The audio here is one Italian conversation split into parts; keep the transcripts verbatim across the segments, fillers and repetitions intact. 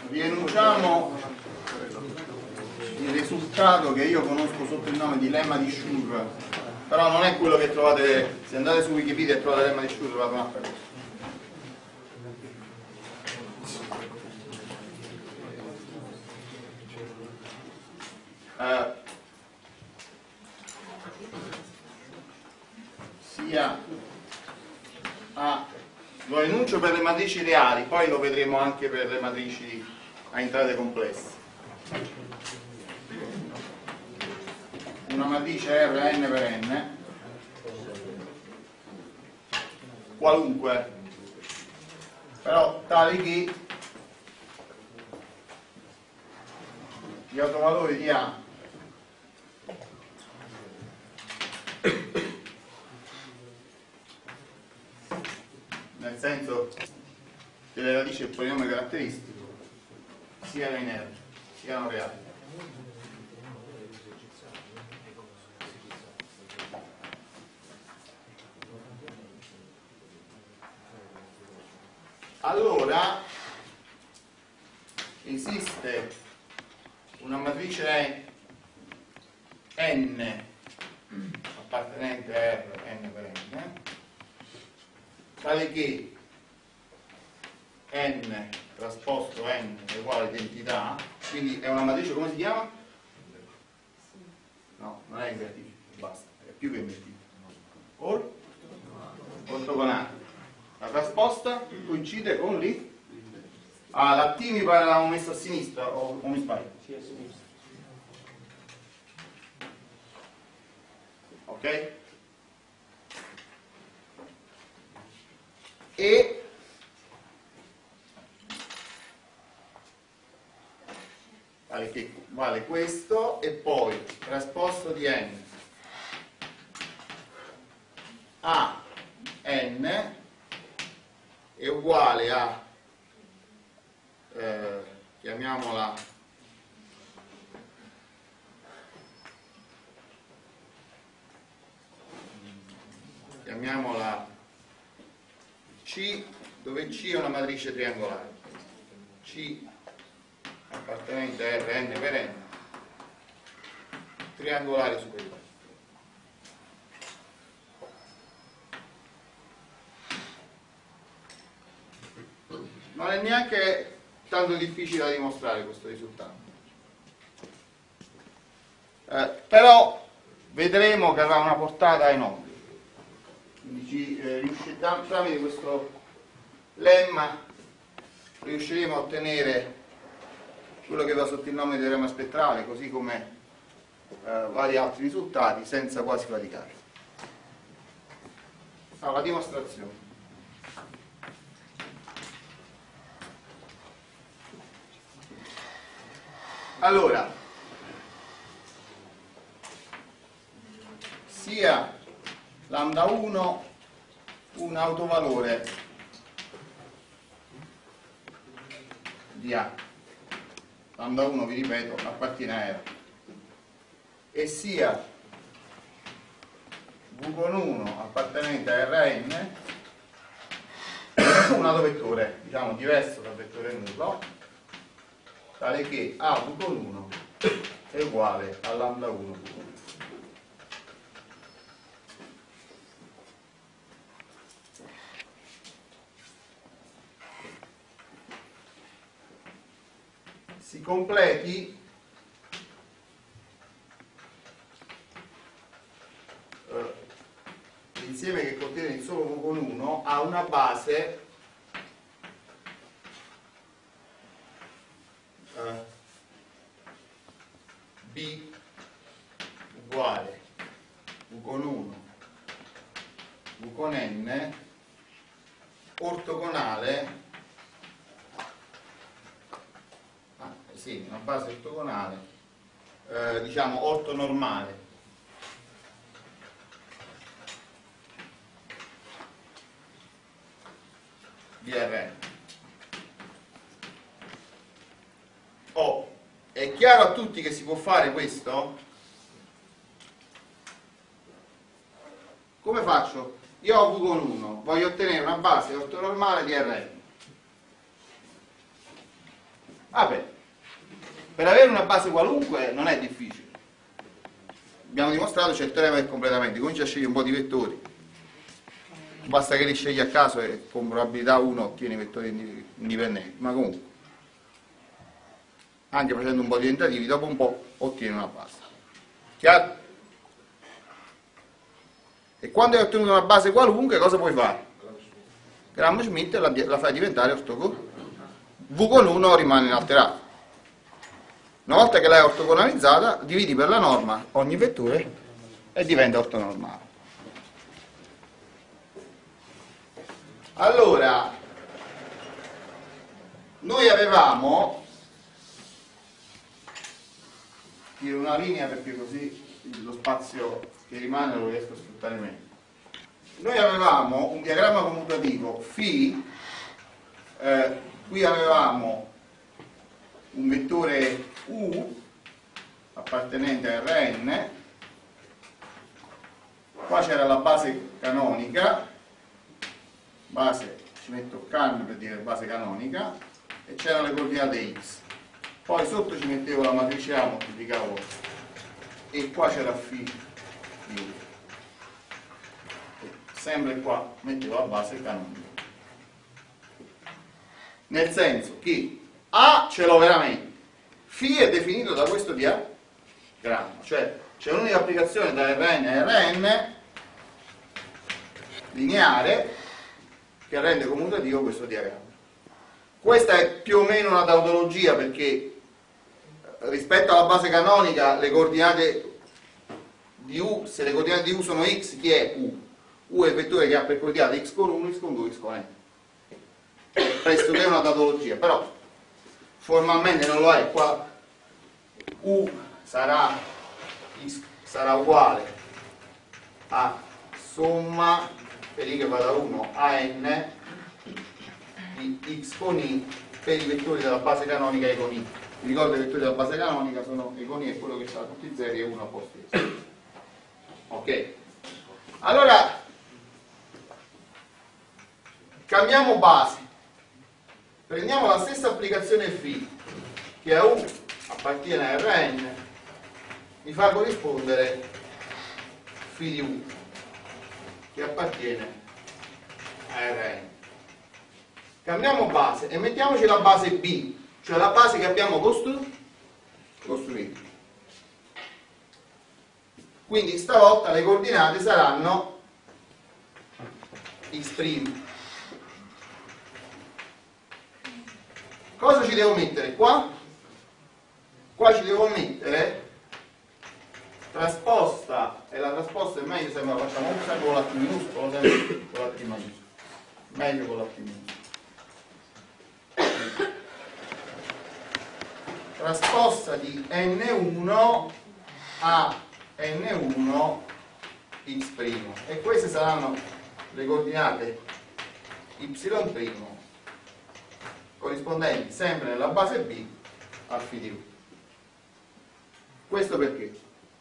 rienunciamo il risultato che io conosco sotto il nome di lemma di Schur, però non è quello che trovate, se andate su Wikipedia e trovate lemma di Schur trovate un'altra cosa. Uh, sia a lo enuncio per le matrici reali, poi lo vedremo anche per le matrici a entrate complesse. Una matrice R n per n qualunque, però tale che gli autovalori di A nel senso che le radici del polinome caratteristico siano in R, siano reali. Allora esiste una matrice n appartenente a R n per n tale che n trasposto n è uguale a identità, quindi è una matrice, come si chiama? No, non è invertita, basta, è più che invertita. Or? Ortogonale. La trasposta coincide con lì? Ah, la T mi pare l'avevamo messa a sinistra o, o mi sbaglio? Sì, a sinistra. Ok? E vale, che vale questo e poi trasposto di n a n è uguale a eh, chiamiamola chiamiamola C, dove C è una matrice triangolare, C appartenente a R n per n, triangolare superiore. Non è neanche tanto difficile da dimostrare questo risultato, eh, però vedremo che avrà una portata enorme. Quindi ci, eh, riusciremo, tramite questo lemma riusciremo a ottenere quello che va sotto il nome di teorema spettrale, così come eh, vari altri risultati, senza quasi faticare. Allora, la dimostrazione. Allora, sia lambda uno un autovalore di A, lambda uno, vi ripeto, appartiene a R, e sia V con uno appartenente a R n un autovettore, diciamo, diverso dal vettore nullo, tale che A V con uno è uguale a lambda uno V con uno. Si completi eh, l'insieme che contiene il solo V con uno ha una base eh, B uguale V con uno V con n ortogonale, sì, una base ortogonale, eh, diciamo ortonormale di R n. Oh, è chiaro a tutti che si può fare questo? Come faccio? Io ho V con uno, voglio ottenere una base ortonormale di R n. Vabbè, per avere una base qualunque non è difficile. Abbiamo dimostrato, c'è il teorema del completamento, comincia a scegliere un po' di vettori, basta che li scegli a caso e con probabilità uno ottieni vettori indipendenti, ma comunque anche facendo un po' di tentativi dopo un po' ottieni una base. Chiaro? E quando hai ottenuto una base qualunque cosa puoi fare? Gram-Schmidt la, la fai diventare ortogonale, V con uno rimane inalterato. Una volta che l'hai ortogonalizzata dividi per la norma ogni vettore e diventa ortonormale. Allora, noi avevamo, tiro una linea perché così lo spazio che rimane lo riesco a sfruttare meglio. Noi avevamo un diagramma commutativo φ, eh, qui avevamo un vettore U appartenente a Rn, qua c'era la base canonica, base, ci metto can per dire base canonica, e c'erano le coordinate x, poi sotto ci mettevo la matrice A, moltiplicavo, e qua c'era φ di U, sempre qua mettevo la base canonica, nel senso che A ce l'ho veramente, φ è definito da questo diagramma, cioè c'è un'unica applicazione da Rn a Rn lineare che rende commutativo questo diagramma. Questa è più o meno una tautologia perché rispetto alla base canonica le coordinate di U, se le coordinate di U sono x, chi è U? U è il vettore che ha per coordinate x con uno, x con due, x con n. Pressoché è una tautologia, però formalmente non lo è. Qua U sarà, x sarà uguale a somma per i che va da uno a n di x con i per i vettori della base canonica e con i. Vi ricordo che i vettori della base canonica sono e con i è quello che sta tutti i zeri e uno a posto stesso. Ok, allora cambiamo base, prendiamo la stessa applicazione φ che a U appartiene a Rn, mi fa corrispondere φ di U che appartiene a Rn. Cambiamo base e mettiamoci la base B, cioè la base che abbiamo costru costruito. Quindi stavolta le coordinate saranno x'. Cosa ci devo mettere qua? Qua ci devo mettere trasposta, e la trasposta è meglio se me la facciamo sempre con la T minuscolo, sempre con la T minuscola, meglio con la T minuscola. Trasposta di N uno a N uno x', e queste saranno le coordinate y' corrispondenti sempre nella base B al φ di U. Questo perché?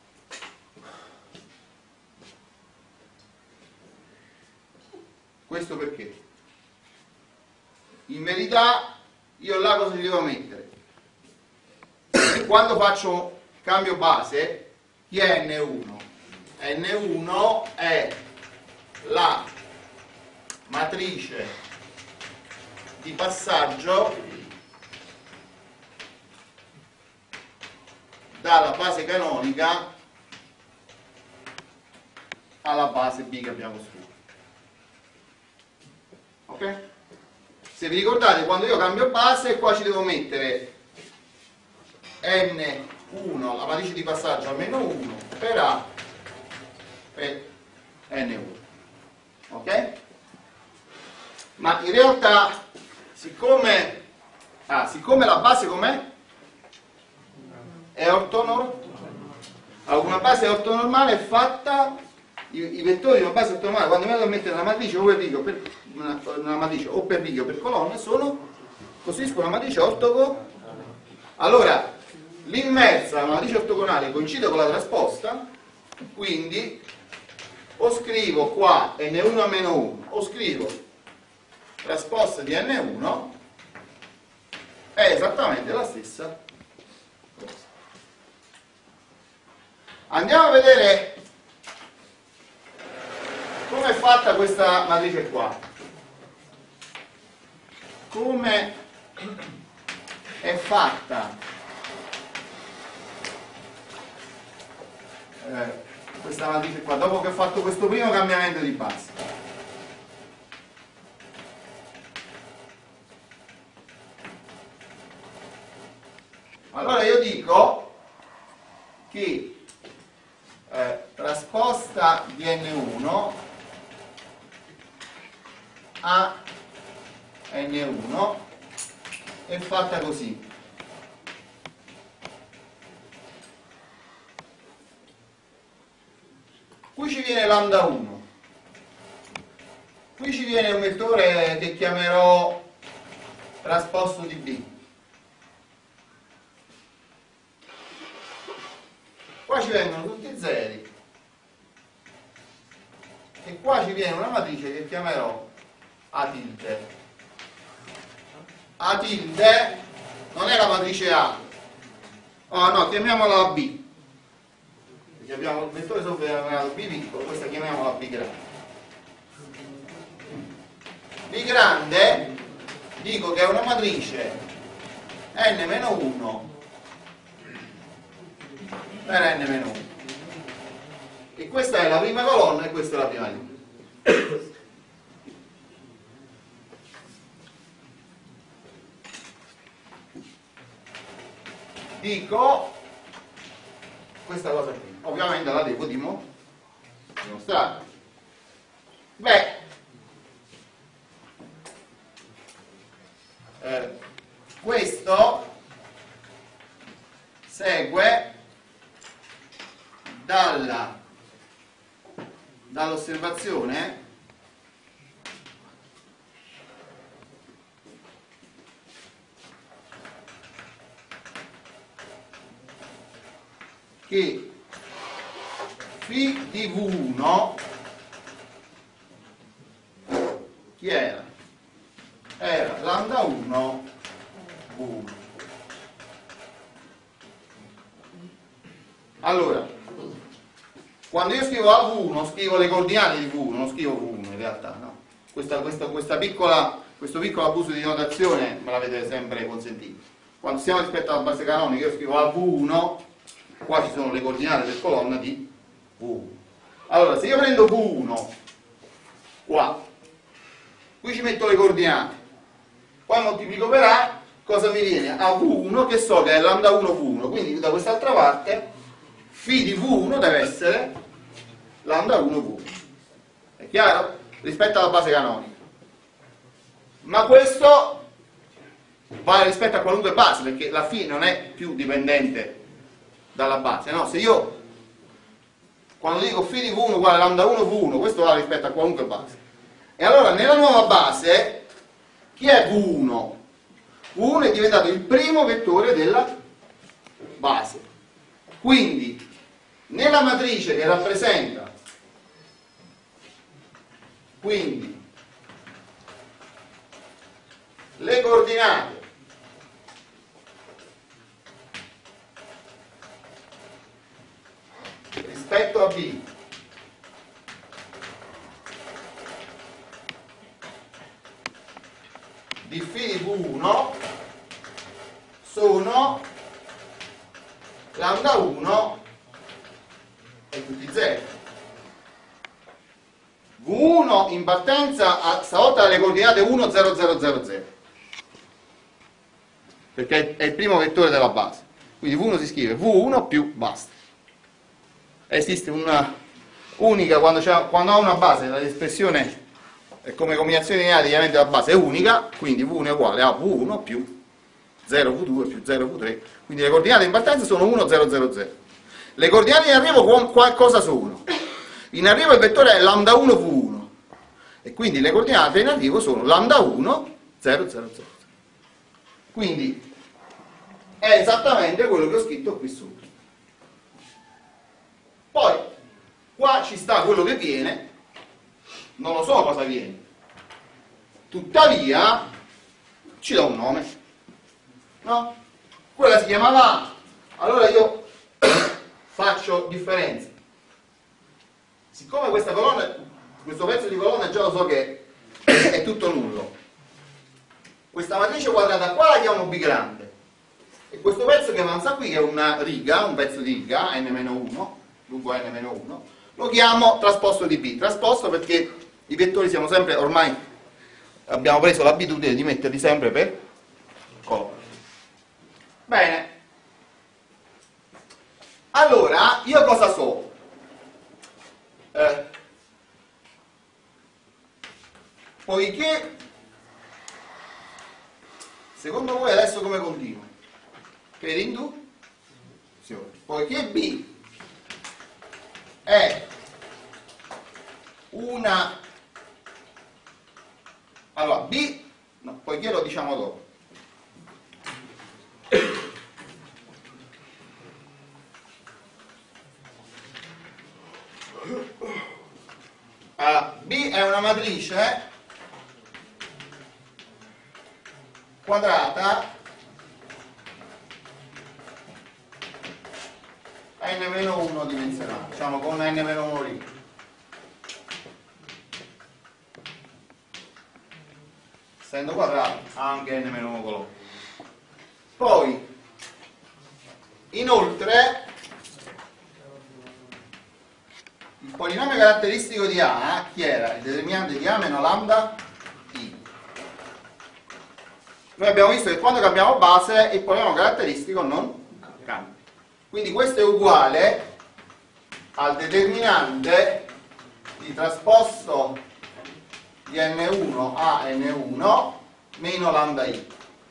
Questo perché? In verità io là cosa ci devo mettere? Quando faccio cambio base, chi è N uno? N uno è la matrice di passaggio dalla base canonica alla base B che abbiamo scritto. Ok? Se vi ricordate, quando io cambio base, qua ci devo mettere N uno, la matrice di passaggio a meno uno, per A per N uno. Ok? Ma in realtà, siccome, ah, siccome la base com'è? È ortonormale. Allora, una base ortonormale è fatta, i, i vettori di una base ortonormale, quando mi vado a mettere una matrice o per rigo, per, una, una matrice o per rigo o per colonna, sono, costituiscono una matrice ortogonale. Allora, l'inversa, la matrice ortogonale, coincide con la trasposta, quindi o scrivo qua N uno a meno uno, o scrivo trasposta di N uno è esattamente la stessa cosa. Andiamo a vedere come è fatta questa matrice qua. Come è fatta eh, questa matrice qua dopo che ho fatto questo primo cambiamento di base. Allora io dico che eh, trasposta di N uno a N uno è fatta così. Qui ci viene lambda uno, qui ci viene un vettore che chiamerò trasposto di B, qua ci vengono tutti zeri e qua ci viene una matrice che chiamerò A tilde. A tilde non è la matrice A, oh no, chiamiamola B, perché abbiamo il vettore sovraordinato B piccolo, questa chiamiamola B grande. B grande dico che è una matrice n meno uno per n meno uno, e questa è la prima colonna e questa è la prima linea. Dico questa cosa qui, ovviamente la devo dimo, dimostrare. Beh, eh, questo segue dalla dall'osservazione che φ di V uno chi era? Era lambda uno V uno. Allora, quando io scrivo A V uno scrivo le coordinate di V uno, non scrivo V uno in realtà, no? Questa, questa, questa piccola, questo piccolo abuso di notazione me l'avete sempre consentito. Quando siamo rispetto alla base canonica io scrivo A V uno, qua ci sono le coordinate del colonna di V uno. Allora, se io prendo V uno qua, qui ci metto le coordinate, poi moltiplico per A, cosa mi viene? A V uno, che so che è lambda uno V uno, quindi da quest'altra parte φ di V uno deve essere lambda uno V uno. È chiaro? Rispetto alla base canonica. Ma questo vale rispetto a qualunque base, perché la φ non è più dipendente dalla base, no? Se io quando dico φ di V uno uguale lambda uno V uno, questo vale rispetto a qualunque base. E allora nella nuova base chi è V uno? V uno è diventato il primo vettore della base. Quindi nella matrice che rappresenta quindi le coordinate rispetto a B di φ di V uno sono lambda uno e tutti zero. V uno in partenza a, stavolta alle coordinate uno, zero, zero, zero, zero, perché è il primo vettore della base, quindi V uno si scrive V uno più basta. Esiste una unica quando, quando ho una base, l'espressione come combinazione lineare di elementi della base è unica, quindi V uno è uguale a V uno più zero V due più zero V tre, quindi le coordinate in partenza sono uno, zero, zero, zero. Le coordinate in arrivo cosa sono? In arrivo il vettore è lambda uno V uno e quindi le coordinate in arrivo sono lambda uno, zero, zero, zero. Quindi è esattamente quello che ho scritto qui sopra. Poi qua ci sta quello che viene, non lo so cosa viene, tuttavia ci do un nome. no? Quella si chiamava A, allora io faccio differenza. Siccome questa colonna, questo pezzo di colonna già lo so che è tutto nullo, questa matrice quadrata qua la chiamo B grande, e questo pezzo che avanza qui, che è una riga, un pezzo di riga, n meno uno, lungo n meno uno, lo chiamo trasposto di B. Trasposto perché i vettori siamo sempre, ormai abbiamo preso l'abitudine di metterli sempre per colonna. Bene. Allora, io cosa so? Eh, poiché, secondo voi adesso come continuo? Per induzione. Poiché B è una... Allora, B, no, poiché lo diciamo dopo. Allora, B è una matrice quadrata n meno uno dimensionale, diciamo con n meno uno lì. Essendo quadrato ha anche n meno uno colonna. Poi, inoltre, il polinomio caratteristico di A, chi era? Il determinante di A meno lambda I. Noi abbiamo visto che quando cambiamo base il polinomio caratteristico non cambia. Quindi questo è uguale al determinante di trasposto di N uno a N uno meno lambda I.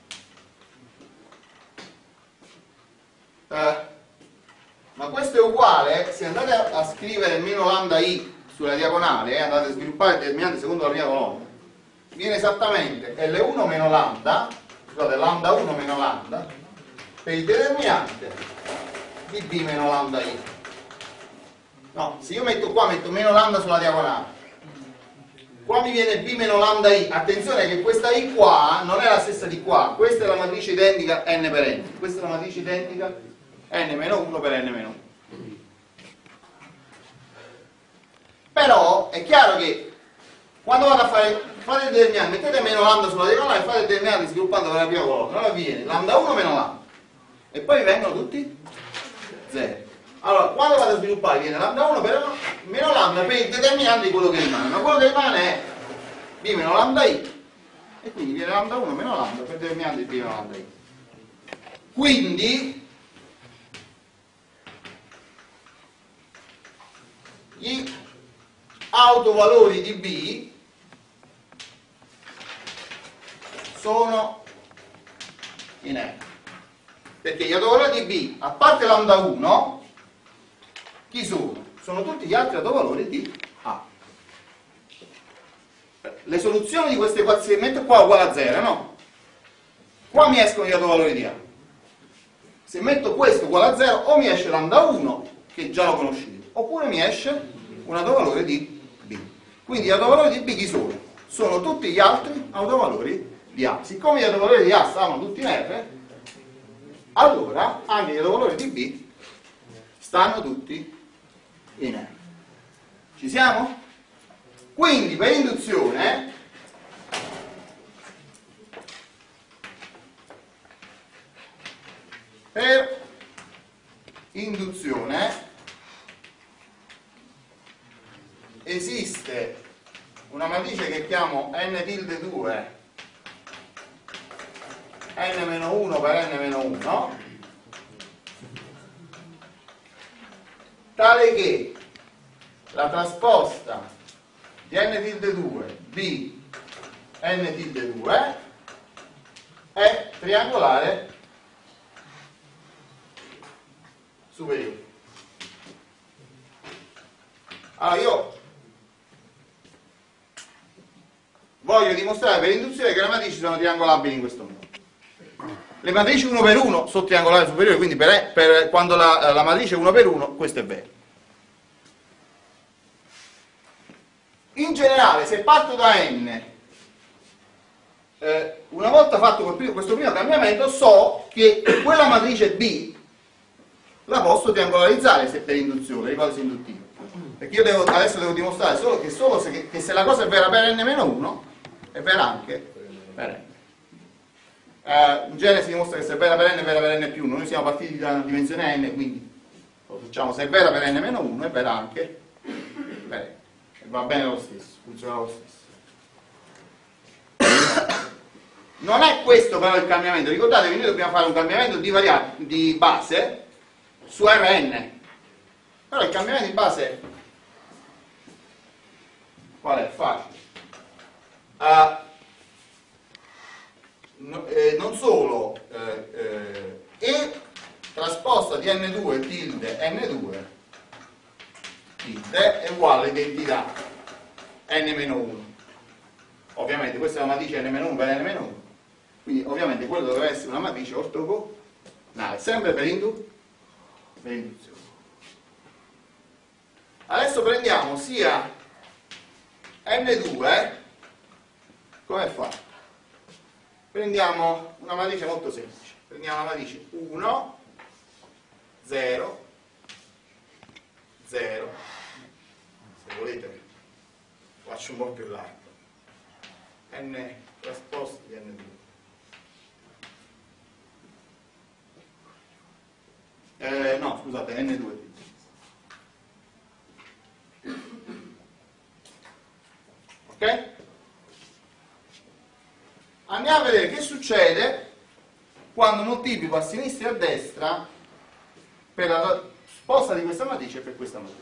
Eh, ma questo è uguale, se andate a, a scrivere meno lambda I sulla diagonale e eh, andate a sviluppare il determinante secondo la prima colonna, viene esattamente L uno meno lambda, scusate, lambda uno meno lambda, per il determinante di B meno lambda I. No, se io metto qua, metto meno lambda sulla diagonale, qua mi viene B meno lambda I. Attenzione che questa I qua non è la stessa di qua, questa è la matrice identica n per n, questa è la matrice identica n meno uno per n meno uno. Però è chiaro che quando vado a fare, fate il determinante, mettete meno lambda sulla diagonale e fate il determinante sviluppando per la prima colonna, allora viene lambda uno meno lambda e poi vengono tutti zero. Allora quando vado a sviluppare viene lambda uno per meno lambda per il determinante di quello che rimane, ma quello che rimane è B meno lambda I e quindi viene lambda uno meno lambda per il determinante di B meno lambda I. Quindi gli autovalori di B sono inerti, perché gli autovalori di B, a parte lambda uno, chi sono? Sono tutti gli altri autovalori di A. Le soluzioni di queste equazioni, metto qua uguale a zero, no? Qua mi escono gli autovalori di A. Se metto questo uguale a zero, o mi esce lambda uno, che già lo conoscete, oppure mi esce un autovalore di B. Quindi gli autovalori di B chi sono? Sono tutti gli altri autovalori di A. Siccome gli autovalori di A stanno tutti in R, allora anche gli autovalori di B stanno tutti in R. Ci siamo? Quindi per induzione per induzione esiste una matrice che chiamo n tilde due n meno uno per n meno uno, tale che la trasposta di n tilde due b n tilde due è triangolare superiore. Allora io voglio dimostrare per induzione che le matrici sono triangolabili in questo modo. Le matrici uno per uno sono triangolari superiori, quindi per, per, quando la, la matrice è uno per uno, questo è vero. In generale, se parto da n eh, una volta fatto questo primo cambiamento so che quella matrice B la posso triangolarizzare se per induzione, ipotesi induttiva, perché io devo, adesso devo dimostrare solo che, solo se, che se la cosa è vera per n meno uno è vera anche per n. Uh, in genere si dimostra che se è vera per n è vera per n più uno. Noi siamo partiti da una dimensione n, quindi lo facciamo, se è vera per n meno uno è vera anche per n, e va bene lo stesso, funziona lo stesso. Non è questo però il cambiamento, ricordatevi, noi dobbiamo fare un cambiamento di, di base su Rn, però il cambiamento di base qual è? Facile. Uh, No, eh, non solo eh, eh, E trasposta di n due tilde n due tilde è uguale identità n meno uno. Ovviamente questa è una matrice n meno uno per n meno uno, quindi ovviamente quello dovrebbe essere una matrice ortogonale, sempre per, indu per induzione. Adesso prendiamo sia n due, come è fatto? Prendiamo una matrice molto semplice, prendiamo la matrice uno, zero, zero, se volete faccio un po' più largo, n trasposto di n due, eh, no scusate, n due, ok? Andiamo a vedere che succede quando moltiplico a sinistra e a destra per la risposta di questa matrice e per questa matrice.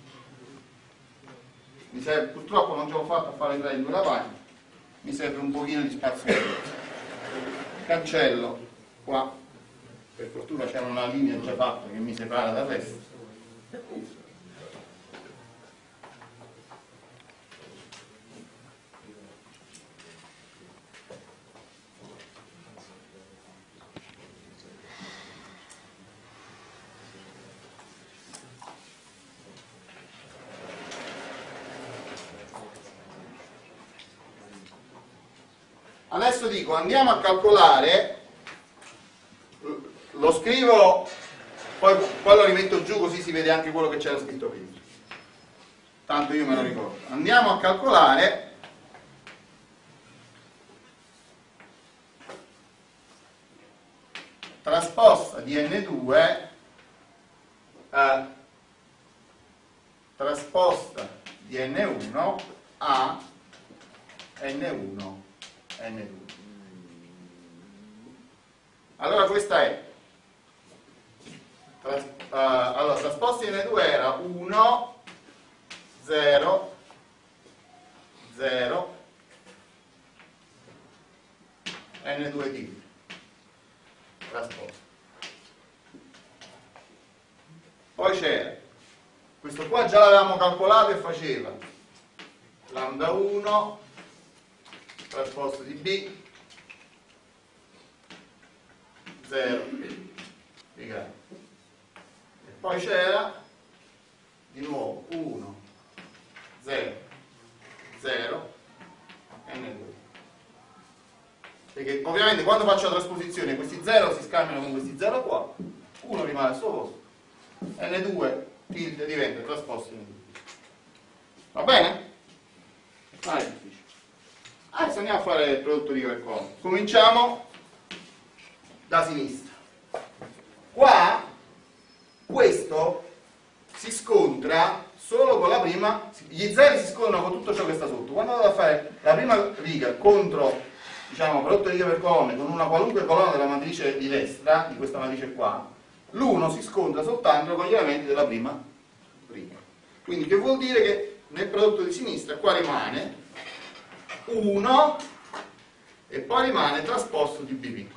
Mi serve, purtroppo non ce l'ho fatta a fare entrare in due la pagina, mi serve un pochino di spazio. Cancello qua, per fortuna c'era una linea già fatta che mi separa dal resto. Adesso dico, andiamo a calcolare, lo scrivo, poi, poi lo rimetto giù così si vede anche quello che c'era scritto prima. Tanto io me lo ricordo. Andiamo a calcolare trasposta di n due a trasposta di n uno a n uno n due. Allora questa è tras, uh, allora trasposta di n due era uno, zero, zero, n due tilde trasposta. Poi c'era questo qua, già l'avevamo calcolato e faceva lambda uno trasposto di B zero di grado, e poi c'era di nuovo uno, zero, zero, n due, perché ovviamente quando faccio la trasposizione questi zero si scambiano con questi zero qua, uno rimane al suo posto, n due tilde diventa trasposto in due. Va bene? Ah, è difficile. Adesso andiamo a fare il prodotto di Vercon. Cominciamo da sinistra. Qua questo si scontra solo con la prima, gli zeri si scontrano con tutto ciò che sta sotto. Quando vado a fare la prima riga contro, diciamo, prodotto di riga per colonne con una qualunque colonna della matrice di destra, di questa matrice qua, l'uno si scontra soltanto con gli elementi della prima riga. Quindi che vuol dire che nel prodotto di sinistra qua rimane uno e poi rimane trasposto di B piccolo.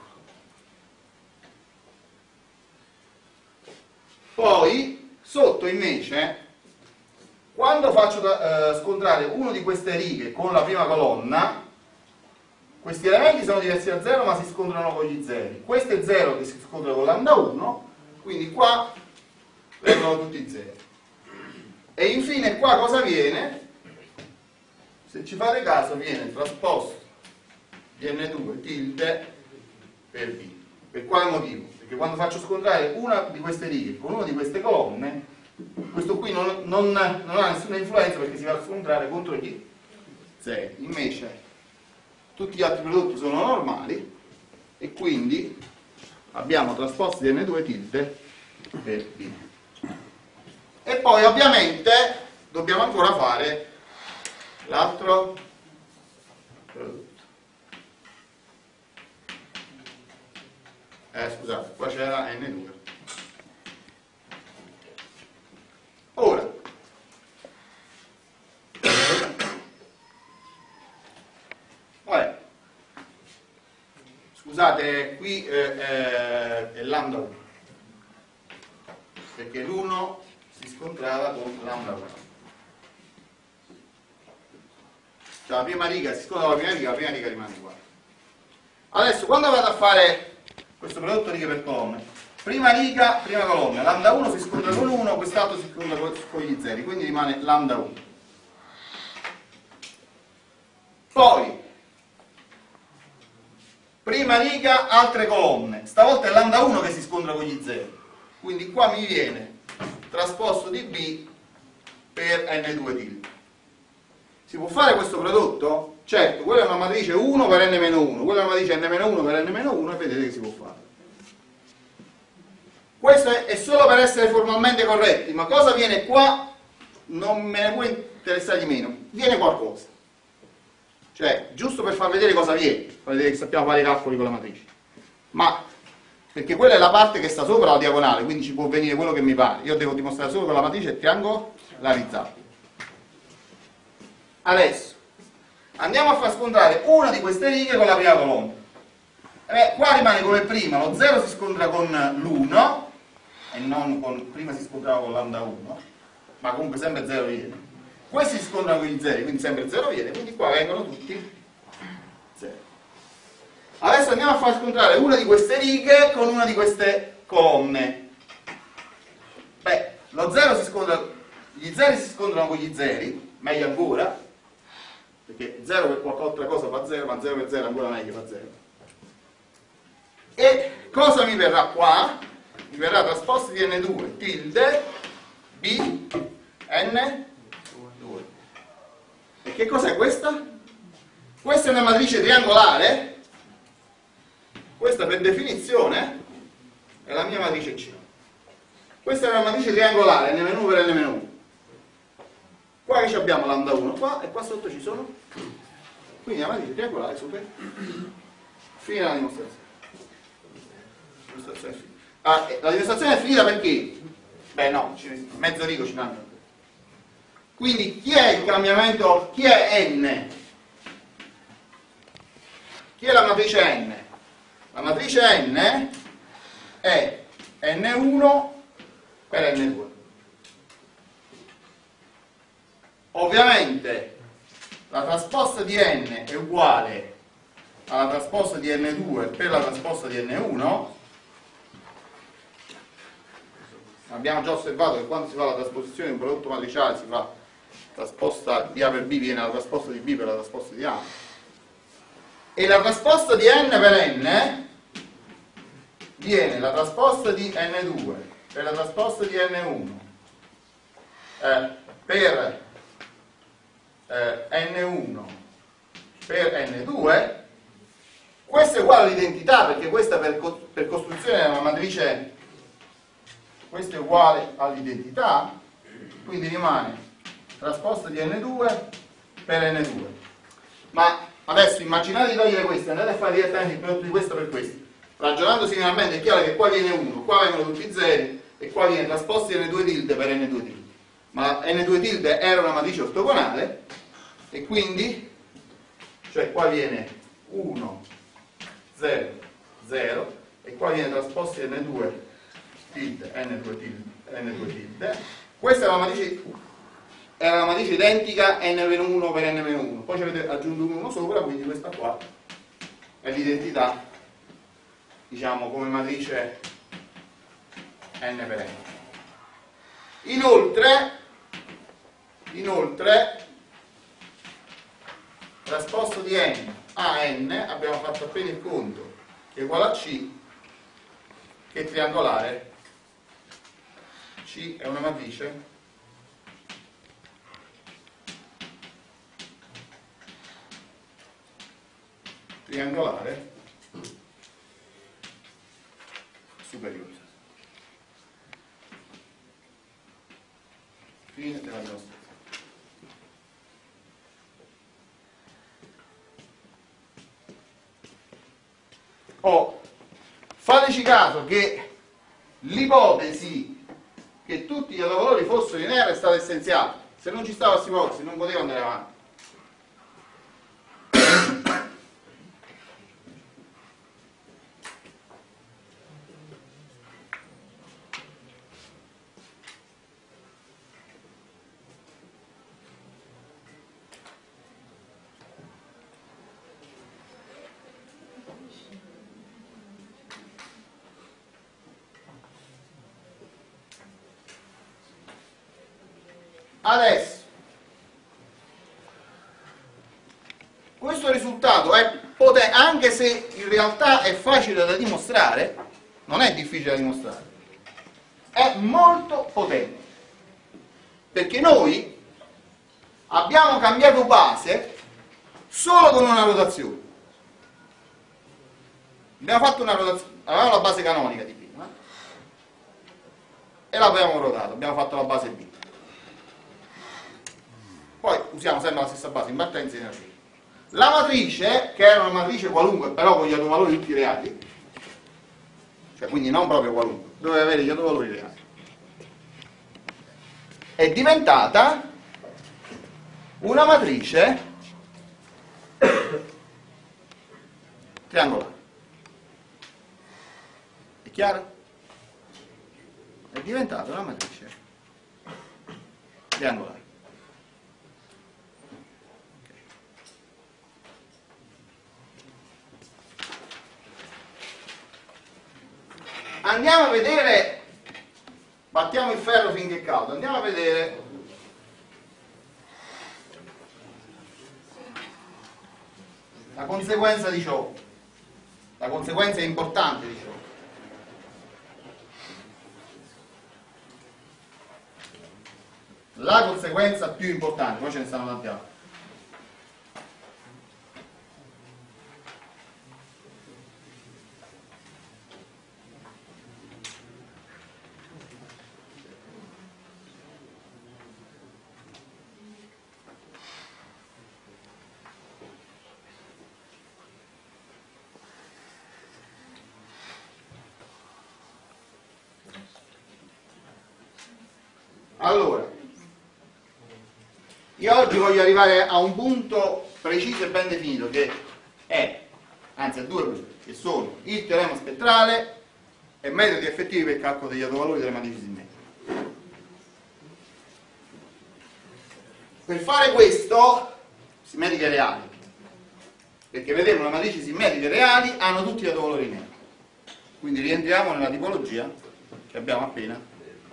Poi sotto invece, quando faccio uh, scontrare una di queste righe con la prima colonna, questi elementi sono diversi da zero ma si scontrano con gli zeri. Questo è zero che si scontra con lambda uno, quindi qua vengono tutti zeri. E infine qua cosa viene? Se ci fate caso viene trasposto di N due tilde per B. Per quale motivo? Perché quando faccio scontrare una di queste righe con una di queste colonne, questo qui non, non, non ha nessuna influenza perché si va a scontrare contro gli zeri. Invece tutti gli altri prodotti sono normali e quindi abbiamo trasposto di N due tilde per B. E poi ovviamente dobbiamo ancora fare l'altro prodotto. Eh, scusate, qua c'era N due. Ora, vabbè, scusate, qui eh, eh, è lambda uno, perché l'uno si scontrava con lambda uno. Cioè la prima riga si scontra con la prima riga, la prima riga rimane uguale. Adesso, quando vado a fare questo prodotto righe per colonne, prima riga, prima colonna, lambda uno si scontra con uno, quest'altro si scontra con gli zeri, quindi rimane lambda uno. Poi, prima riga, altre colonne, stavolta è lambda uno che si scontra con gli zeri, quindi qua mi viene trasposto di B per N due tilde. Si può fare questo prodotto? Certo, quella è una matrice uno per n meno uno, quella è una matrice n meno uno per n meno uno e vedete che si può fare. Questo è, è solo per essere formalmente corretti, ma cosa viene qua non me ne può interessare di meno, viene qualcosa. Cioè, giusto per far vedere cosa viene, per vedere che sappiamo fare i calcoli con la matrice. Ma, perché quella è la parte che sta sopra la diagonale, quindi ci può venire quello che mi pare. Io devo dimostrare solo con la matrice il triangolarizzato. Adesso, andiamo a far scontrare una di queste righe con la prima colonna. Eh, qua rimane come prima, lo zero si scontra con l'uno, e non con, prima si scontrava con lambda uno, ma comunque sempre zero viene. Questi si scontrano con gli zeri, quindi sempre zero viene, quindi qua vengono tutti zero. Adesso andiamo a far scontrare una di queste righe con una di queste colonne. Beh, lo zero si scontra, gli zeri si scontrano con gli zeri, meglio ancora, perché zero per qualche altra cosa fa zero, ma zero per zero ancora meglio fa zero. E cosa mi verrà qua? Mi verrà trasposto di N due tilde B N due. E che cos'è questa? Questa è una matrice triangolare. Questa per definizione è la mia matrice C. Questa è una matrice triangolare n meno uno per n meno uno. Qua che abbiamo lambda uno qua e qua sotto ci sono, quindi la matrice triangolare super. Fine la dimostrazione. dimostrazione è finita. Ah, la dimostrazione è finita perché? Beh no, mezzo rigo ci manca. Quindi chi è il cambiamento? Chi è N? Chi è la matrice N? La matrice N è N uno per N due. Ovviamente la trasposta di N è uguale alla trasposta di N due per la trasposta di N uno. Abbiamo già osservato che quando si fa la trasposizione di un prodotto matriciale si fa trasposta di A per B, viene la trasposta di B per la trasposta di A. E la trasposta di N per N viene la trasposta di N due per la trasposta di N uno eh, per eh, N uno per N due. Questa è uguale all'identità perché questa per, per costruzione è una matrice, questa è uguale all'identità, quindi rimane trasposta di N due per N due. Ma adesso immaginate di togliere questo, andate a fare direttamente il prodotto di questo per questo. Ragionando similarmente è chiaro che qua viene uno, qua vengono tutti zeri e qua viene trasposto di N due tilde per N due tilde. Ma N due tilde era una matrice ortogonale e quindi, cioè qua viene uno, zero, zero e qua viene trasposto di N due tilde, N due tilde, N due tilde. Questa è una matrice, era una matrice identica N meno uno per N meno uno, poi ci avete aggiunto un uno sopra, quindi questa qua è l'identità, diciamo, come matrice N per N. Inoltre, inoltre, trasposto di N A N, abbiamo fatto appena il conto, che è uguale a C, che è triangolare. C è una matrice triangolare superiore. Fine della dimostrazione. Oh, fateci caso che l'ipotesi che tutti gli autovalori fossero lineari è stata essenziale. Se non ci stava questa ipotesi non poteva andare avanti. Adesso, questo risultato è potente, anche se in realtà è facile da dimostrare, non è difficile da dimostrare, è molto potente, perché noi abbiamo cambiato base solo con una rotazione. Abbiamo fatto una rotazione, avevamo la base canonica di prima e l'abbiamo rotata, abbiamo fatto la base B. Poi usiamo sempre la stessa base in partenza e in arrivo. La matrice, che era una matrice qualunque, però con gli autovalori tutti reali, cioè quindi non proprio qualunque, doveva avere gli autovalori reali, è diventata una matrice triangolare. È chiaro? È diventata una matrice triangolare. Andiamo a vedere, battiamo il ferro finché è caldo, andiamo a vedere la conseguenza di ciò, la conseguenza importante di ciò. La conseguenza più importante, poi ce ne stanno tanti altri. Allora, io oggi voglio arrivare a un punto preciso e ben definito che è, anzi a due punti, che sono il teorema spettrale e metodi effettivi per il calcolo degli autovalori delle matrici simmetriche. Per fare questo, simmetriche reali, perché vedremo le matrici simmetriche reali hanno tutti gli autovalori lineari, quindi rientriamo nella tipologia che abbiamo appena.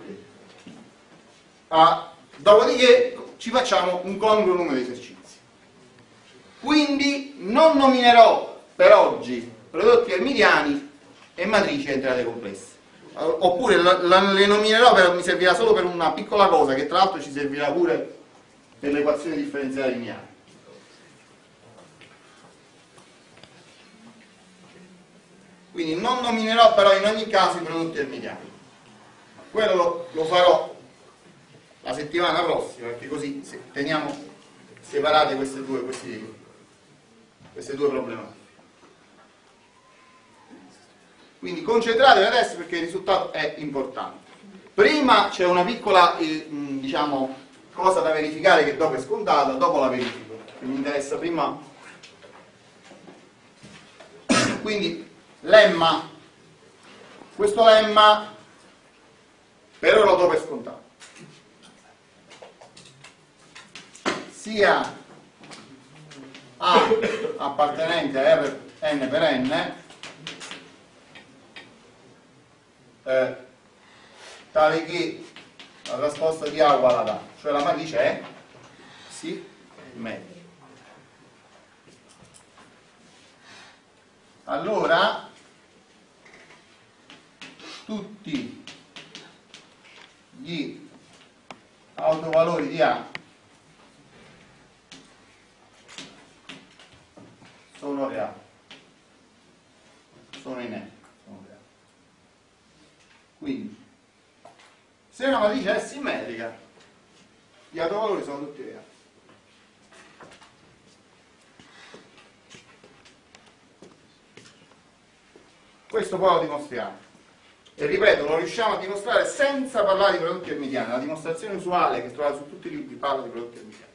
Ah, dopodiché ci facciamo un congruo numero di esercizi. Quindi non nominerò per oggi prodotti ermitiani e matrici a entrate complesse. Oppure la, la, le nominerò, però mi servirà solo per una piccola cosa che tra l'altro ci servirà pure per l'equazione differenziale lineare. Quindi non nominerò però in ogni caso i prodotti ermitiani. Quello lo, lo farò la settimana prossima, perché così teniamo separate queste due, questi, queste due problematiche. Quindi concentratevi adesso perché il risultato è importante. Prima c'è una piccola eh, diciamo, cosa da verificare che dopo è scontata, dopo la verifico. Mi interessa prima. Quindi lemma, questo lemma per ora lo do per scontato. Sia A appartenente a R n per n eh, tale che la trasposta di A uguale ad A, cioè la matrice è simmetrica. allora tutti gli autovalori di A sono reali, sono in E, sono reali. Quindi se una matrice è simmetrica gli autovalori sono tutti reali. Questo poi lo dimostriamo. E ripeto, lo riusciamo a dimostrare senza parlare di prodotti ermitiani. La dimostrazione usuale che trovate su tutti i libri parla di prodotti ermitiani.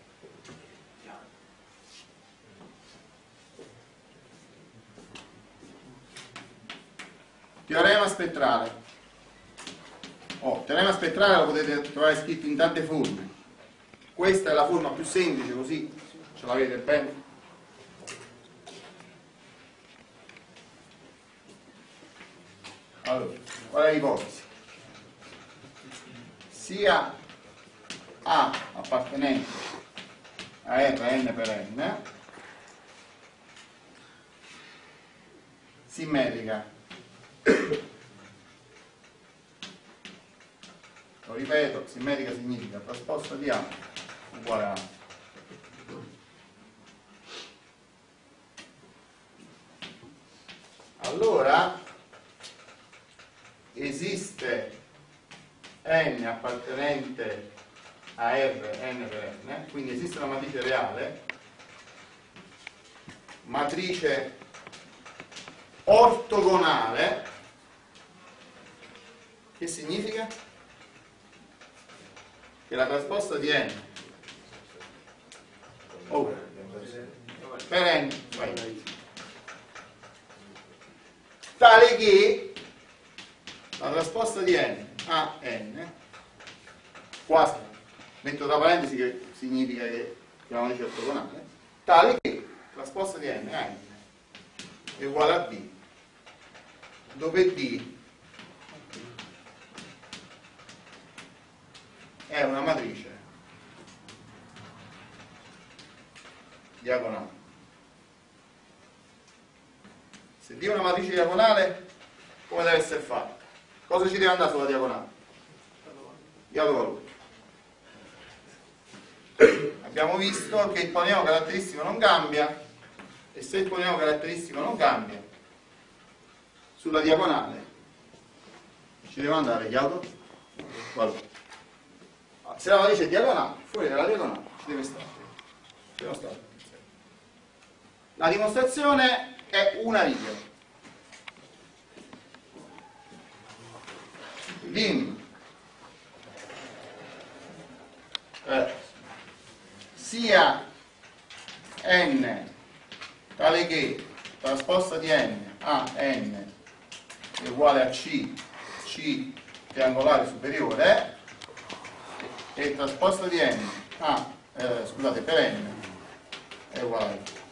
Teorema spettrale. Oh, teorema spettrale lo potete trovare scritto in tante forme. Questa è la forma più semplice, così ce l'avete bene. Allora, qual è l'ipotesi? Sia A appartenente a R n per n simmetrica, lo ripeto, simmetrica significa trasposta di A uguale a A. Allora esiste n appartenente a R n per n, quindi esiste una matrice reale, matrice ortogonale, che significa? Che la trasposta di n oh, per n vai, tale che la trasposta di n a n, qua metto tra parentesi che significa che la matrice ortogonale, tale che la trasposta di n a n è uguale a D, dove D è una matrice diagonale. Se D è una matrice diagonale, come deve essere fatta? Cosa ci deve andare sulla diagonale? Gli autovalori. Abbiamo visto che il polinomio caratteristico non cambia, e se il polinomio caratteristico non cambia, sulla diagonale ci devono andare gli autovalori. Se la matrice è diagonale, fuori dalla diagonale ci deve stare. Ci devono stare. La dimostrazione è una riga. Lim eh, sia n tale che trasposta di n a n è uguale a c, c triangolare superiore, e trasposta di n a eh, scusate per n è uguale a c.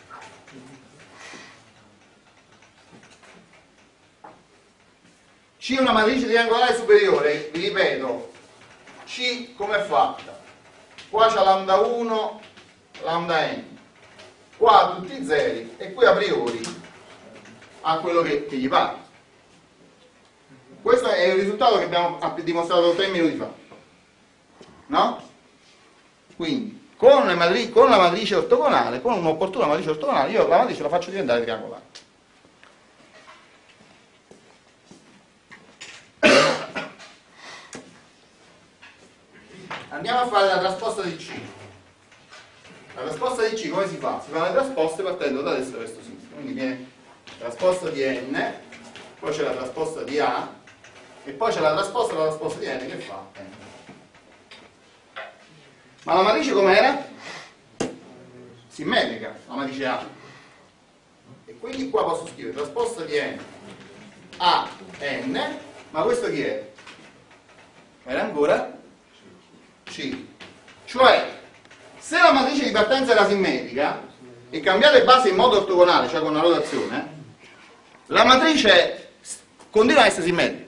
C è una matrice triangolare superiore, vi ripeto, C come è fatta? Qua c'è lambda uno, lambda n, qua ha tutti i zeri e qui a priori ha quello che, che gli pare. Questo è il risultato che abbiamo dimostrato tre minuti fa, no? Quindi con una matrice, con una matrice ortogonale, con un'opportuna matrice ortogonale, io la matrice la faccio diventare triangolare. Andiamo a fare la trasposta di C. La trasposta di C come si fa? Si fa le trasposte partendo da destra verso sinistra. Quindi viene la trasposta di N, poi c'è la trasposta di A, e poi c'è la trasposta della trasposta di N che fa N. Ma la matrice com'era? Simmetrica, la matrice A. E quindi qua posso scrivere trasposta di N a N, ma questo chi è? Era ancora C. Cioè, se la matrice di partenza era simmetrica e cambiate base in modo ortogonale, cioè con una rotazione, la matrice continua a essere simmetrica.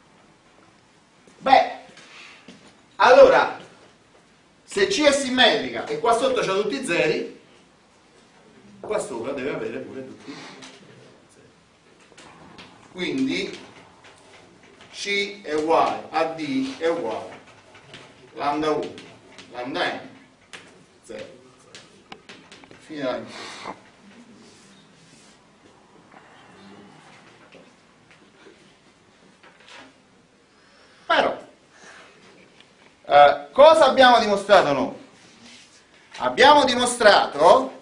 Beh, allora, se C è simmetrica e qua sotto c'ha tutti i zeri, qua sopra deve avere pure tutti i zeri. quindi C è uguale a D è uguale lambda uno, lambda n, zero. Fine la dimostrazione. Però, eh, cosa abbiamo dimostrato noi? Abbiamo dimostrato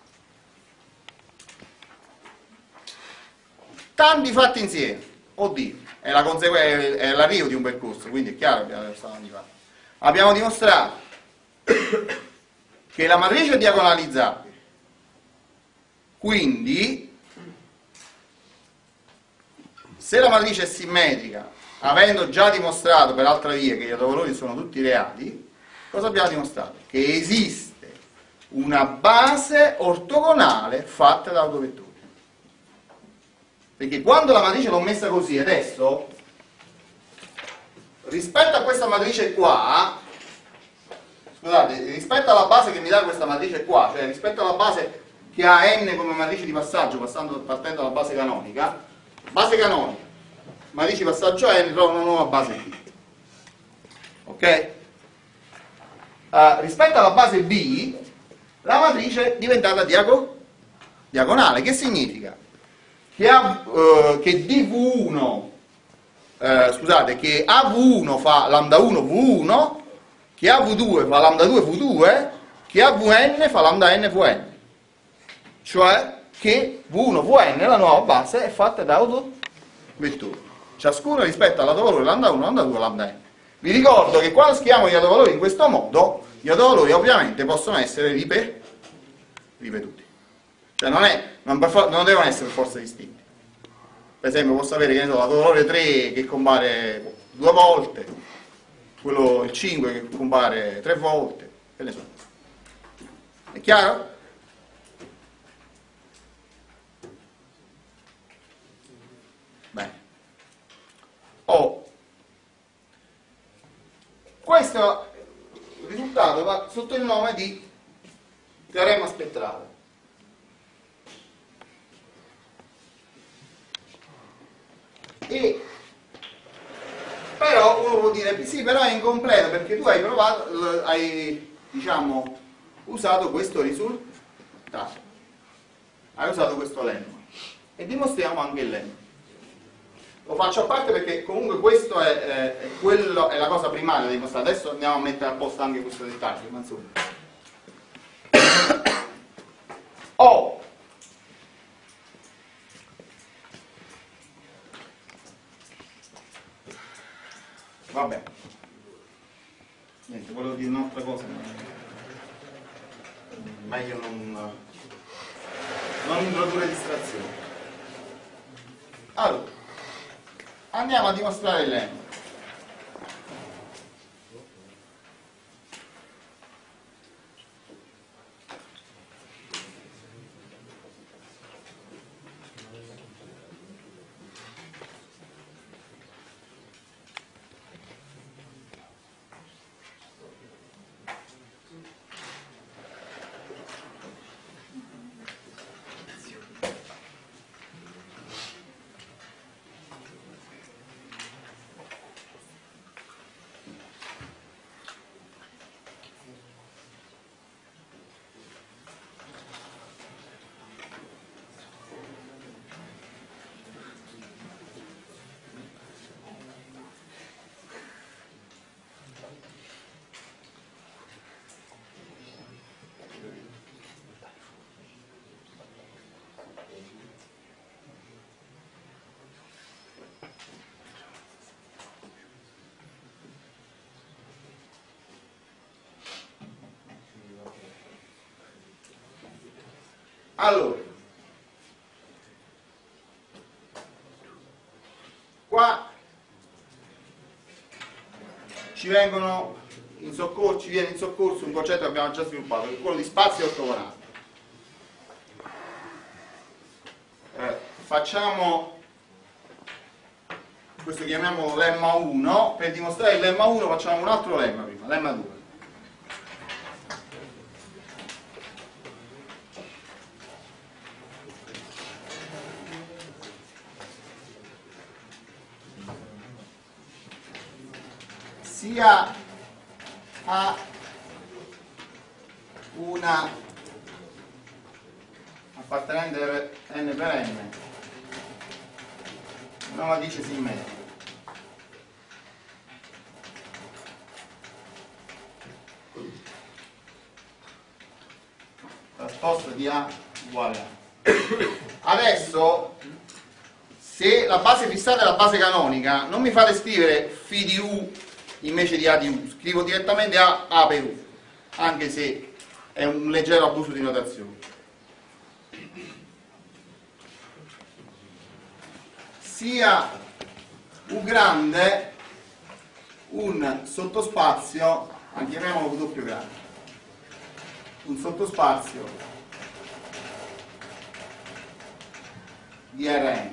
tanti fatti insieme. Oddio, è la conseguenza, è l'arrivo di un percorso, quindi è chiaro che abbiamo dimostrato tanti fatti. Abbiamo dimostrato che la matrice è diagonalizzabile, quindi se la matrice è simmetrica, avendo già dimostrato per altra via che gli autovalori sono tutti reali, cosa abbiamo dimostrato? Che esiste una base ortogonale fatta da autovettori. Perché quando la matrice l'ho messa così adesso, rispetto a questa matrice qua, scusate, rispetto alla base che mi dà questa matrice qua, cioè rispetto alla base che ha n come matrice di passaggio passando, partendo dalla base canonica, base canonica, matrice di passaggio n, trovo una nuova base B. Ok? Uh, rispetto alla base B, la matrice è diventata diago, diagonale. Che significa? Che, A, uh, che D V uno, uh, scusate, che A V uno fa lambda uno V uno, che A V due fa lambda due V due, che A V n fa lambda n V n. Cioè che V uno V n, la nuova base, è fatta da autovettori. Ciascuno rispetto all'autovalore lambda uno, lambda due, lambda n. Vi ricordo che quando scriviamo gli autovalori in questo modo, gli autovalori ovviamente possono essere ripet ripetuti. Cioè non, è, non, per non devono essere forse distinti. Per esempio posso avere, che ne so, l'autovalore tre che compare due volte, quello il cinque che compare tre volte, che ne so. È chiaro? Bene. Oh. Questo risultato va sotto il nome di teorema spettrale. E però uno può dire sì, però è incompleto perché tu hai provato, hai diciamo usato questo risultato, hai usato questo lemma e dimostriamo anche il lemma. Lo faccio a parte perché comunque questo è, è, è, quello, è la cosa primaria da dimostrare. Adesso andiamo a mettere a posto anche questo dettaglio, ma insomma. Oh. Vabbè. Niente, volevo dire un'altra cosa, ma meglio non, non introdurre distrazioni. Allora, andiamo a dimostrare il lemma. Allora, qua ci vengono in soccorso, ci viene in soccorso un concetto che abbiamo già sviluppato, che è quello di spazio ortogonale. Eh, facciamo, questo chiamiamolo lemma uno, per dimostrare il lemma uno facciamo un altro lemma prima, lemma due. sia A una appartenente n per n una matrice simmetrica. Trasposta di A uguale A. Adesso, se la base fissata è la base canonica, non mi fate scrivere φ di U invece di A di U, scrivo direttamente A, A per U, anche se è un leggero abuso di notazione. Sia U grande un sottospazio, chiamiamolo W grande, un sottospazio di Rn.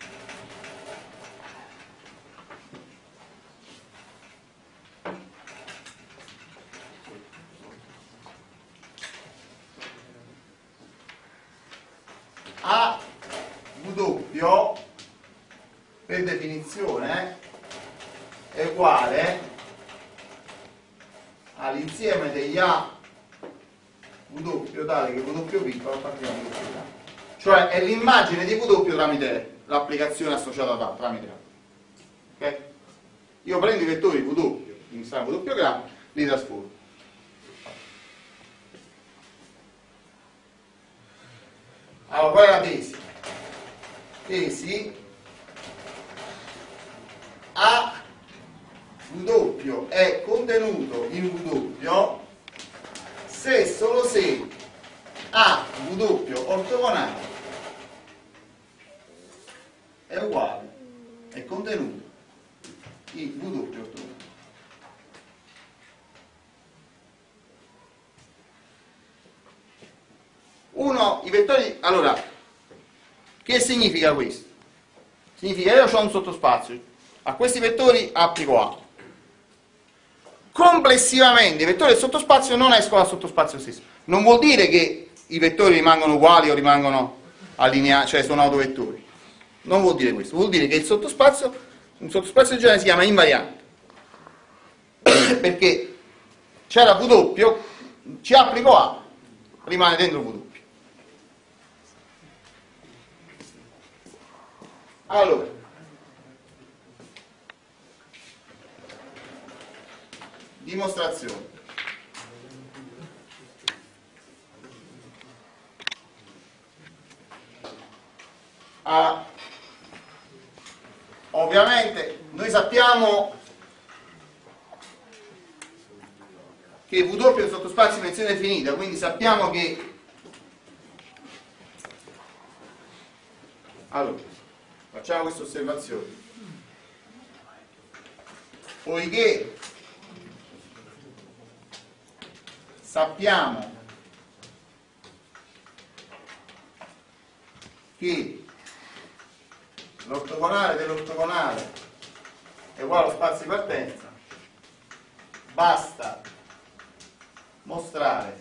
A W per definizione è uguale all'insieme degli A W tale che W piccolo partiamo di W grande. Cioè è l'immagine di W tramite l'applicazione associata a tramite A. Okay? Io prendo i vettori W, in strano W grande, li trasformo. Allora, qual è la tesi? Tesi A W è contenuto in W se e solo se A W ortogonale è uguale, è contenuto in W ortogonale. Uno, i vettori, allora, che significa questo? Significa che io ho un sottospazio, a questi vettori applico A. Complessivamente i vettori del sottospazio non escono dal sottospazio stesso. Non vuol dire che i vettori rimangono uguali o rimangono allineati, cioè sono autovettori. Non vuol dire questo, vuol dire che il sottospazio, un sottospazio del genere si chiama invariante. Perché c'era W, ci applico A, rimane dentro W. Allora, dimostrazione. Ah, ovviamente noi sappiamo che W è un sottospazio di dimensione finita, quindi sappiamo che allora facciamo questa osservazione. Poiché sappiamo che l'ortogonale dell'ortogonale è uguale allo spazio di partenza, basta mostrare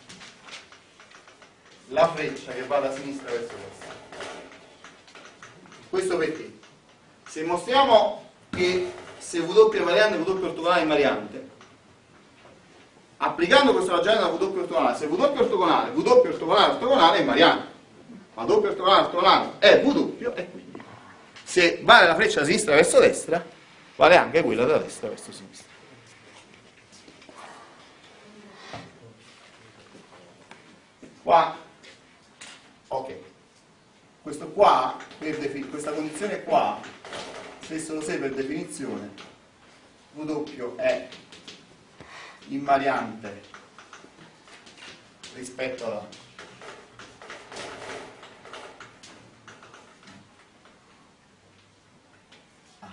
la freccia che va da sinistra verso destra. Questo perché? Se mostriamo che se W è variante e W ortogonale è invariante, applicando questo ragionamento alla W ortogonale, se W è ortogonale, W ortogonale ortogonale è invariante, ma W ortogonale ortogonale è W e quindi se vale la freccia da sinistra verso destra, vale anche quella da destra verso sinistra. Qua, ok, questo qua, per questa condizione qua, se solo se per definizione, W è invariante rispetto alla A.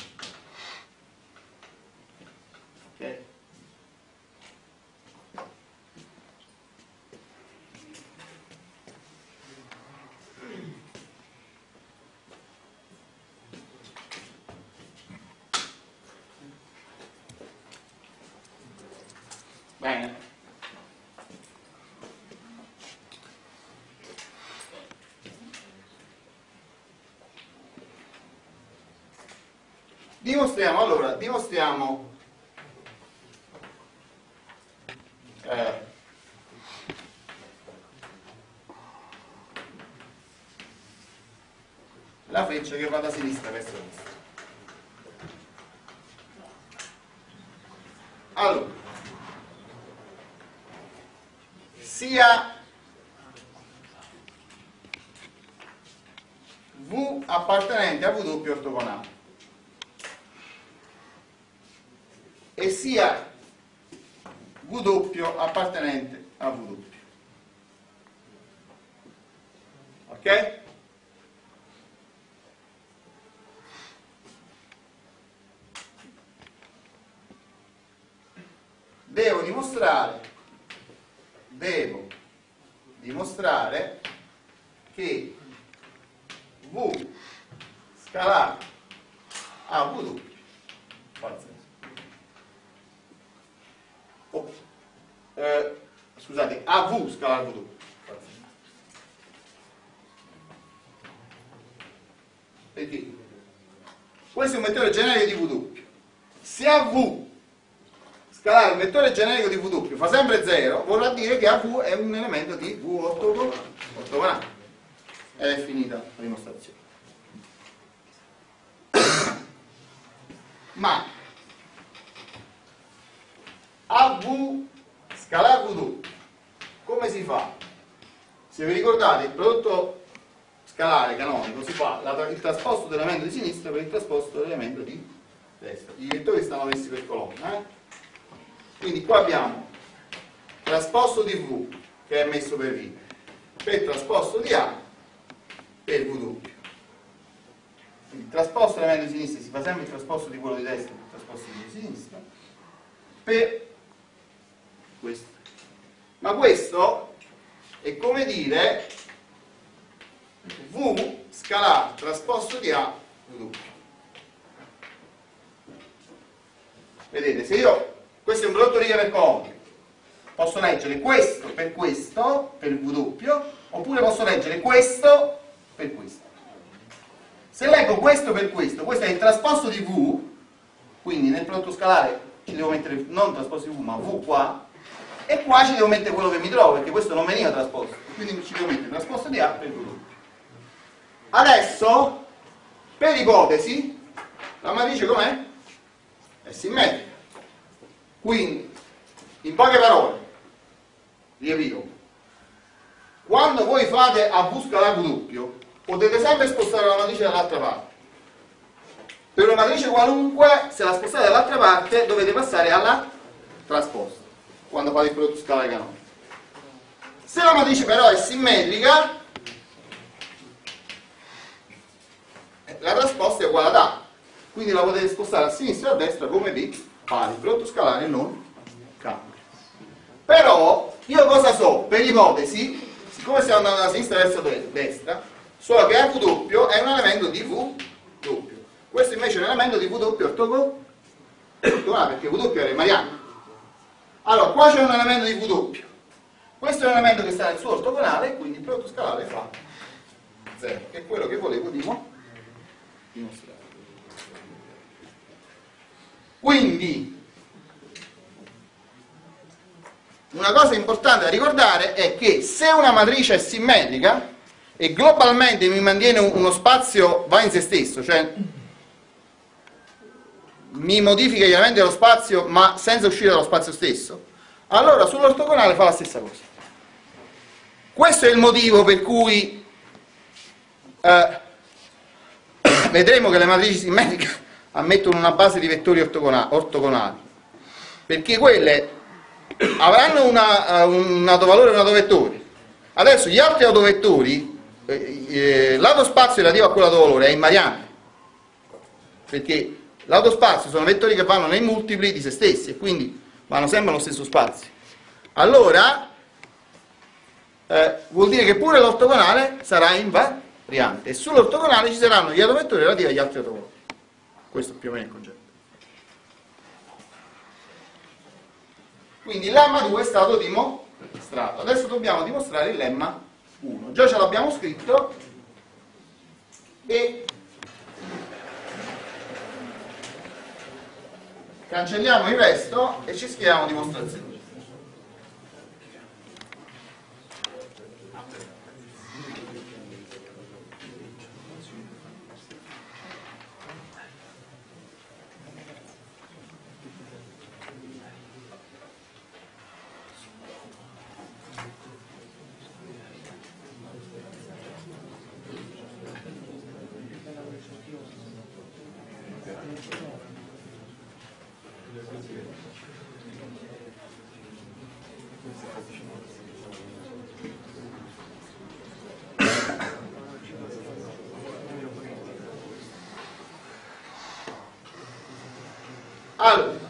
Ok? Bene. Dimostriamo, allora, dimostriamo la freccia che va da sinistra verso destra. Allora, sia V appartenente a W ortogonale e sia W appartenente a W. Ok? Devo dimostrare devo dimostrare che V scalare a W fa il senso. Oh, eh, scusate, A V scalare a W fa il senso. Perché? Questo è un vettore generico di W. Se A V scalare il vettore generico di W fa sempre zero, vorrà dire che A V è un elemento di V ortogonale. È finita la dimostrazione. Ma A V scalare W come si fa? Se vi ricordate, il prodotto scalare canonico si fa la, il trasposto dell'elemento di sinistra per il trasposto dell'elemento di destra. I vettori stanno messi per colonna, eh? Quindi qua abbiamo trasposto di V che è messo per righe, per trasposto di A per W. Quindi il trasposto dell'elemento di sinistra si fa sempre il trasposto di quello di destra per il trasposto di sinistra per questo. Ma questo è come dire V scalare trasposto di A W. Vedete, se io questo è un prodotto righe per colonne, posso leggere questo per questo, per W, oppure posso leggere questo per questo. Se leggo questo per questo, questo è il trasposto di V, quindi nel prodotto scalare ci devo mettere non trasposto di V, ma V qua, e qua ci devo mettere quello che mi trovo, perché questo non veniva trasposto, quindi ci devo mettere trasposto di A per W. Adesso, per ipotesi, la matrice com'è? È simmetrica. Quindi, in poche parole, ripeto, quando voi fate A V scalare W, potete sempre spostare la matrice dall'altra parte. Per una matrice qualunque, se la spostate dall'altra parte, dovete passare alla trasposta, quando fate il prodotto scalare canonico. Se la matrice però è simmetrica, la trasposta è uguale ad A, quindi la potete spostare a sinistra e a destra come vi pare, il prodotto scalare non cambia. Però io cosa so? Per ipotesi, siccome stiamo andando da sinistra verso destra, so che A W è un elemento di V W. Questo invece è un elemento di W ortogonale, perché W è riemanente. Allora, qua c'è un elemento di W. Questo è un elemento che sta nel suo ortogonale, e quindi il prodotto scalare fa zero, che è quello che volevo dimostrare. Quindi, una cosa importante da ricordare è che se una matrice è simmetrica e globalmente mi mantiene uno spazio va in se stesso, cioè mi modifica gli elementi dello spazio ma senza uscire dallo spazio stesso, allora sull'ortogonale fa la stessa cosa. Questo è il motivo per cui eh, vedremo che le matrici simmetriche ammettono una base di vettori ortogonali, perché quelle avranno una, un autovalore e un autovettore. Adesso gli altri autovettori, eh, eh, lato spazio relativo a quell'autovalore è invariante, perché lato spazio sono vettori che vanno nei multipli di se stessi e quindi vanno sempre allo stesso spazio. Allora eh, vuol dire che pure l'ortogonale sarà invariante e sull'ortogonale ci saranno gli autovettori relativi agli altri autovalori. Questo è più o meno il concetto. Quindi il lemma due è stato dimostrato. Adesso dobbiamo dimostrare il lemma uno. Già ce l'abbiamo scritto e cancelliamo il resto e ci scriviamo dimostrazione. Allora,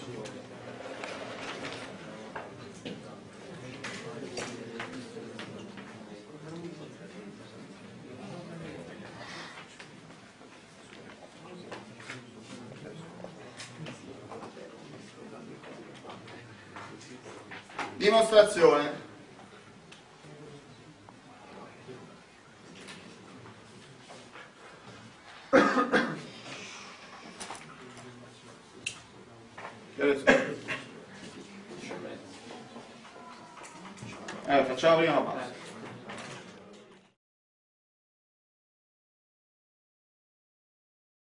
dimostrazione. Eh, facciamo prima una pausa.